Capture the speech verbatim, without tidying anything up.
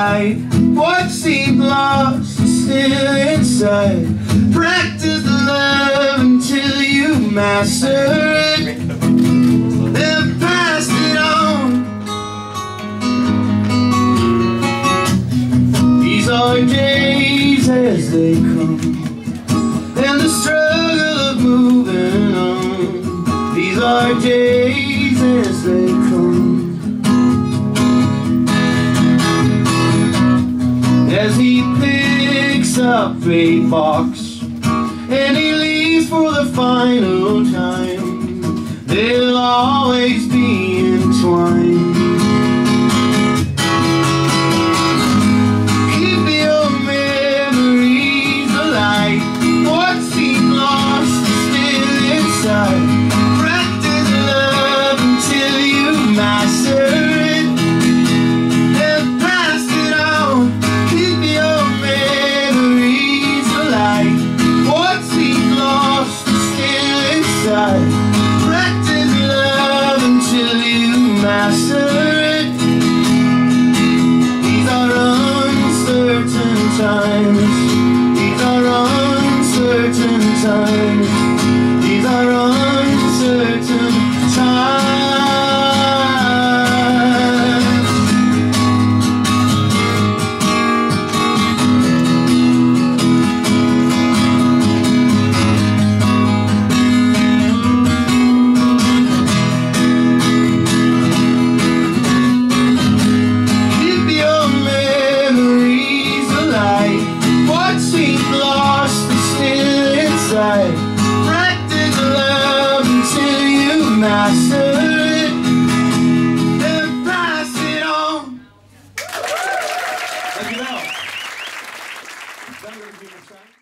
light. What seemed lost is still inside. Practice love until you master it, then pass it on. These are days as they come, and the struggle of moving on. These are days as they come. As he picks up a box and he leaves for the final time, they'll always be entwined. Keep your memories alive. What seemed lost is still inside. Practice love until you master it, then pass it on. Keep your memories alive. What seemed lost is still inside. Practice love until you master it. These are uncertain times. These are uncertain times. These are uncertain times. Practice love until you master it, then pass it on. Dankjewel.